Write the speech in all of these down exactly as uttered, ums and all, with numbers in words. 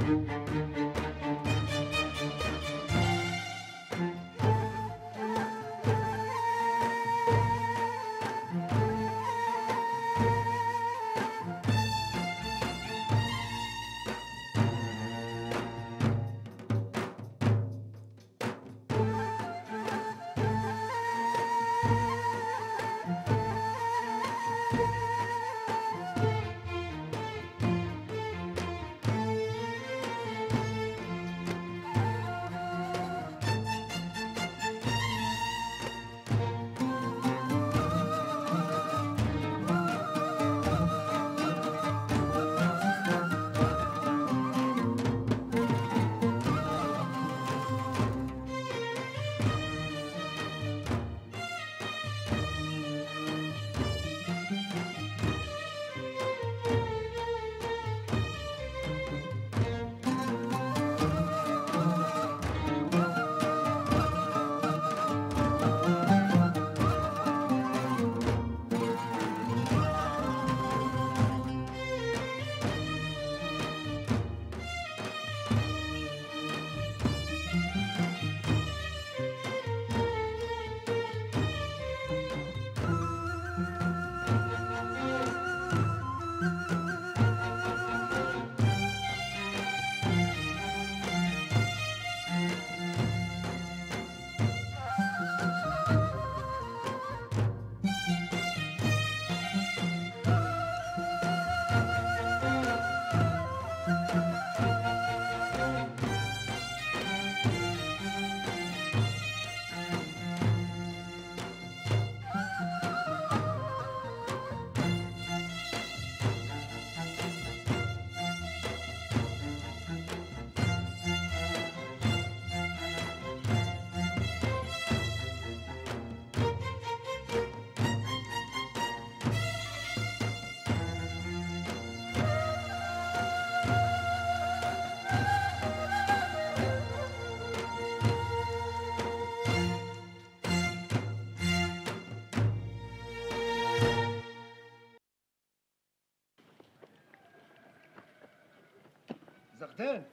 زغدان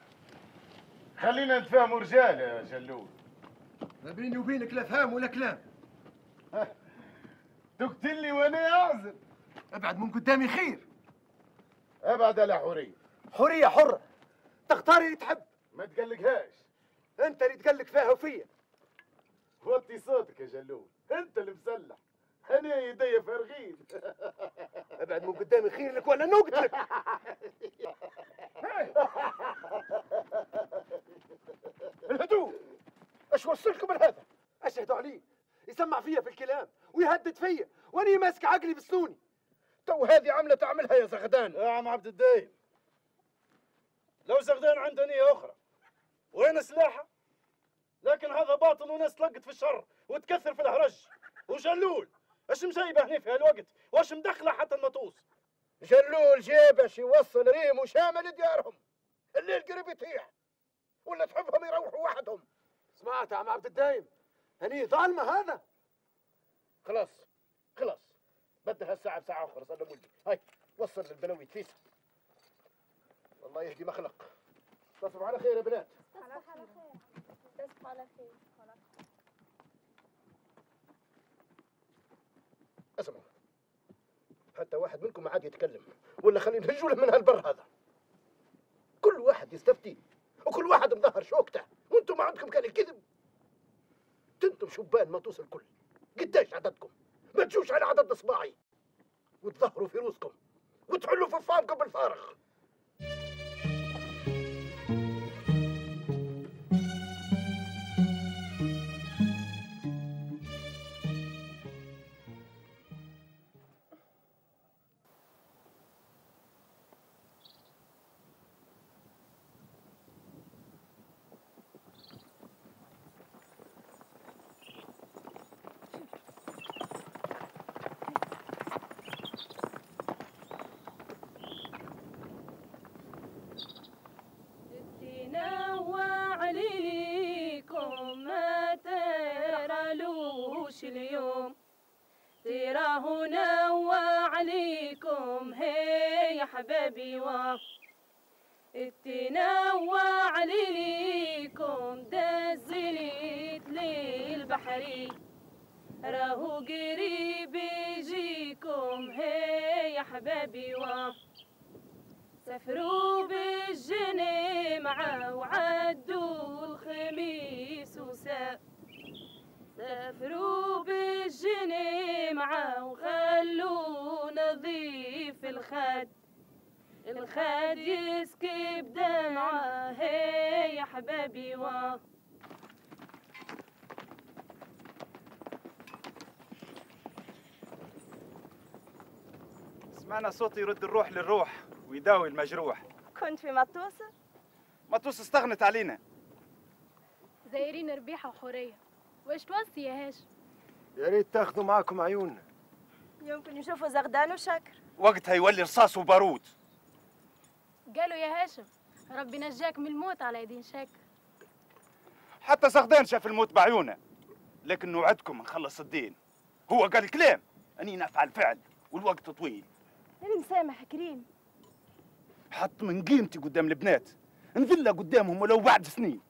خلينا نتفاهموا رجال يا جلول. ما بيني وبينك لا فهم ولا كلام. تقتلني وانا اعزل. ابعد من قدامي خير. ابعد على حوريه. حوريه حره تختار اللي تحب. ما تقلقهاش. انت اللي تقلق فيها وفيا. وطي صوتك يا جلول، انت اللي مسلح، انا يدي فارغين. ابعد من قدامي خير لك ولا نقتلك. الهدوء. ايش وصلكم لهذا؟ اشهدوا عليه يسمع فيا في الكلام ويهدد فيا واني ماسك عقلي بسنوني. تو هذه عمله تعملها يا زغدان. يا عم عبد الدايم، لو زغدان عنده نيه اخرى وين سلاحه؟ لكن هذا باطل وناس تلقت في الشر وتكثر في الهرج. وجلول ايش مجايبه هنا في هالوقت؟ واش مدخله حتى المطوس؟ جلول جاي باش يوصل ريم وشامل لديارهم. الليل قريب يطيح ولا تحبهم يروحوا وحدهم. سمعت يا عم عبد الدايم؟ هني ظالمه هذا. خلاص خلاص بدها الساعه بساعه اخرى. صار مولي هاي وصل للبنوي تفيسه. والله يهدي مخلق. تصبحوا على خير يا بنات. على خير. تصبحوا على خير. اسمعوا، حتى واحد منكم ما عاد يتكلم ولا خلينا نهجوا له من هالبر هذا. كل واحد يستفتي وكل واحد مظهر شوكته وانتم ما عندكم كان الكذب. انتم شبان ما توصل الكل. قديش عددكم؟ ما تجوش على عدد اصبعي وتظهروا في روسكم وتحلوا في فمكم بالفارغ. اليوم تراه نوى عليكم هي يا حبابي. و التنوع ليكم دزلت للبحري راهو قريب يجيكم هي يا حبابي و سافروا بالجني معاه وعدوا الخميس وسا سافروا بالجني معاه وخلوا نظيف الخد الخد يسكب دمعه هي يا حبابي و سمعنا صوت يرد الروح للروح ويداوي المجروح. كنت في مطوس؟ مطوس استغنت علينا. زايرين ربيحة وحورية، وايش توصي يا هاشم؟ يا ريت تاخذوا معاكم عيوننا. يمكن يشوفوا زغدان وشكر. وقتها يولي رصاص وبارود. قالوا يا هاشم ربي نجاك من الموت على يدين شاكر. حتى زغدان شاف الموت بعيونه، لكن نوعدكم نخلص الدين. هو قال كلام اني نفعل فعل والوقت طويل. المسامح كريم. حط من قيمتي قدام البنات، نذلها قدامهم ولو بعد سنين.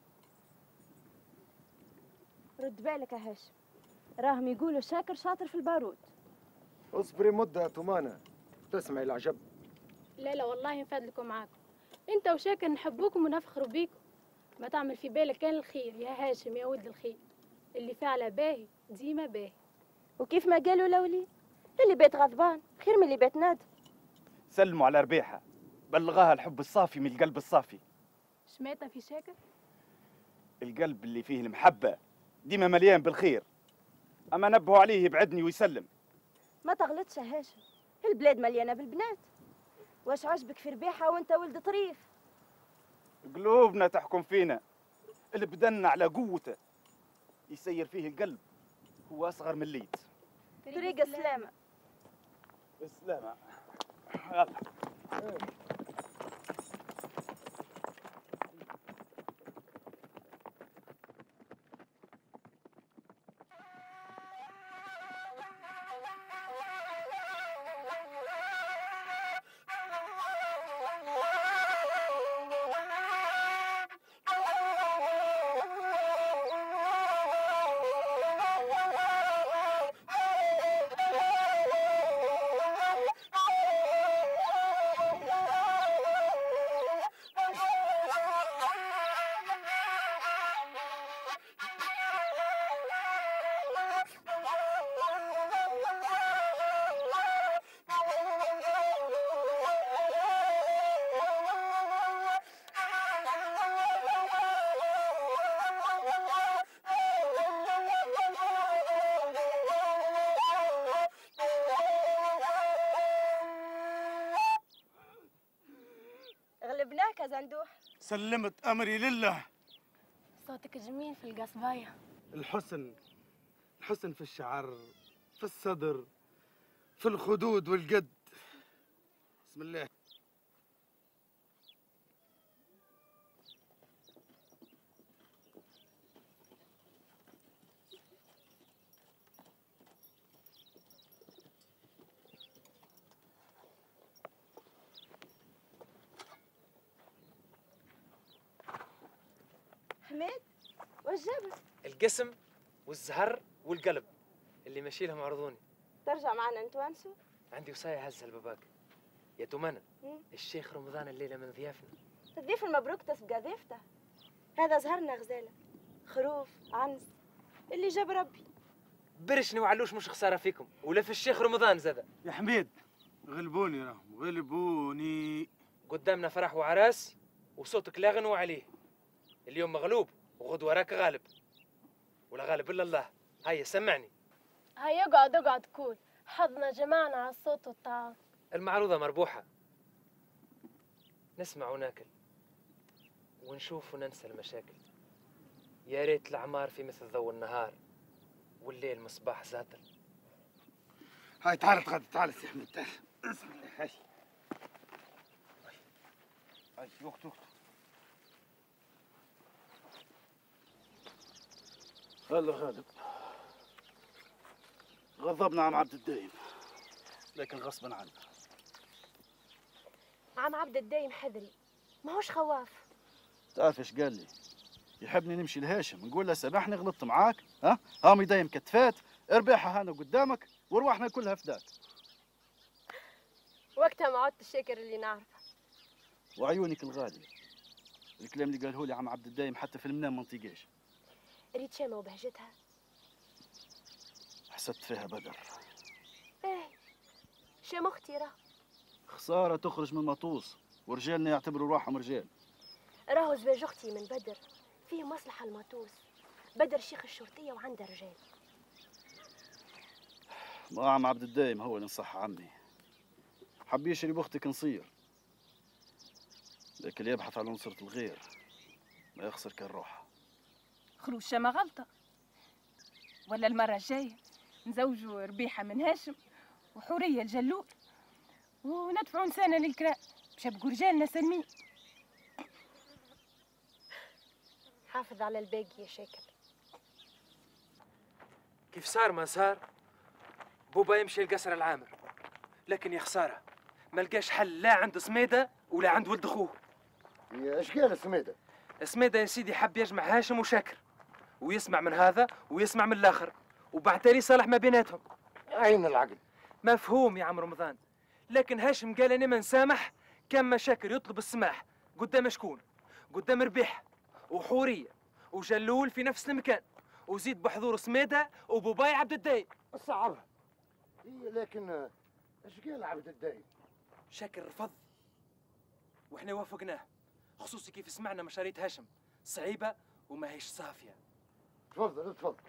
رد بالك يا هاشم، راهم يقولوا شاكر شاطر في البارود. اصبري مدة يا تمانة تسمعي العجب. لا لا والله نفادلكم معاكم، انت وشاكر نحبوكم ونفخروا بيكم. ما تعمل في بالك كان الخير يا هاشم يا ولد الخير، اللي فعله باهي ديما باهي. وكيف ما قالوا لولي، اللي بيت غضبان خير من اللي بيت نادم. سلموا على ربيحة، بلغاها الحب الصافي من القلب الصافي. شماتة في شاكر؟ القلب اللي فيه المحبة ديما مليان بالخير، أما نبهوا عليه يبعدني ويسلم. ما تغلطش يا هاشم، البلاد مليانة بالبنات. واش عجبك في ربيحة وانت ولد طريف؟ قلوبنا تحكم فينا، اللي بدنا على قوته يسير فيه القلب هو أصغر من الليد. طريق السلامة. السلامة. يلا. غلبناك يا زندوح. سلمت أمري لله. صوتك جميل في القصباية. الحسن الحسن في الشعر، في الصدر، في الخدود والقد. بسم الله. حميد واش جابك؟ القسم والزهر والقلب اللي ماشي لهم عرضوني. ترجع معنا نتوانسوا؟ عندي وصاية هزها لباباك يا تمنى. الشيخ رمضان الليلة من ضيافنا. الضيف المبروك تسبقى ضيفته. هذا زهرنا غزالة، خروف عنز اللي جاب ربي. برشني وعلوش مش خسارة فيكم ولا في الشيخ رمضان زادا. يا حميد غلبوني راهم غلبوني. قدامنا فرح وعراس وصوتك لا غنوة عليه. اليوم مغلوب وغد وراك غالب، ولا غالب الا الله. هيا سمعني. هيا اقعد اقعد كول، حظنا جمعنا على الصوت والطعام. المعروضة مربوحة، نسمع وناكل ونشوف وننسى المشاكل. يا ريت الأعمار في مثل ضوء النهار والليل مصباح زاتر. هاي تعال تعال تعال سي حميد تعال. بسم الله. هاي هاي وقت وقت. هلا غالب، غضبنا عم عبد الدايم لكن غصبا عنه. عم عبد الدايم حذري، ماهوش خواف. تعرف ايش قال لي؟ يحبني نمشي لهاشم نقول له سامحني غلطت معاك، ها؟ هامي دايم كتفات، اربحها هنا قدامك وارواحنا كلها فداك. وقتها ما عدت الشاكر اللي نعرفه. وعيونك الغالية. الكلام اللي قاله لي عم عبد الدايم حتى في المنام ما نطيقاش. ريت شامة وبهجتها. حسدت فيها بدر. ايه شام اختي راه. خسارة تخرج من مطوس ورجالنا يعتبروا روحهم رجال. راهو زواج اختي من بدر فيه مصلحة المطوس. بدر شيخ الشرطية وعنده رجال. ما عم عبد الدايم هو اللي نصح عمي. حب يشري بختك نصير. لكن اللي يبحث على نصرة الغير ما يخسر كان روحه. خروج شامة غلطة. ولا المرة الجاية نزوجوا ربيحة من هاشم وحورية الجلول وندفعوا نسانا للكراء باش يبقوا رجالنا سالمين. حافظ على الباقي يا شاكر. كيف صار ما صار بوبا يمشي لقصر العامر، لكن يا خساره ما لقاش حل لا عند سميده ولا عند ولد اخوه. ايش قال سميده؟ سميده يا سيدي حب يجمع هاشم وشاكر ويسمع من هذا ويسمع من الاخر وبعد تالي صالح ما بيناتهم. عين العقل. مفهوم يا عم رمضان، لكن هاشم قال انا ما نسامح كما شاكر يطلب السماح قدام شكون؟ قدام ربيح وحوريه وجلول في نفس المكان وزيد بحضور سميده وبوباي عبد الدايم. صعبها. إيه لكن ايش قال عبد الدايم؟ شاكر رفض واحنا وافقناه، خصوصي كيف سمعنا مشاريط هاشم صعيبه وما هيش صافيه. تفضل تفضل.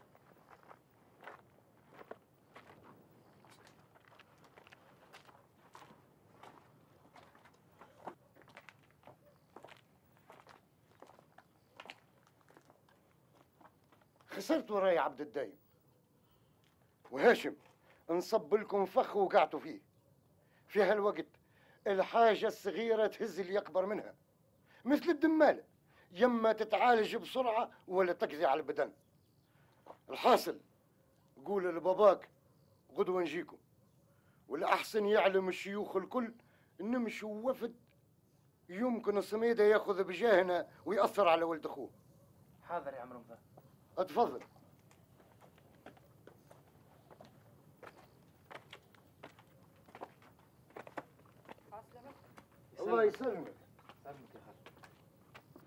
خسرت وراي عبد الدايم وهاشم نصب لكم فخ وقعتوا فيه. في هالوقت الحاجة الصغيرة تهز اللي أكبر منها، مثل الدمالة يما تتعالج بسرعة ولا تقضي على البدن. الحاصل قول لباباك غدوة نجيكم، والأحسن يعلم الشيوخ الكل نمشوا وفد يمكن سميدة ياخذ بجاهنا ويأثر على ولد أخوه. حاضر يا عم رمضان. اتفضل. الله يسلمك.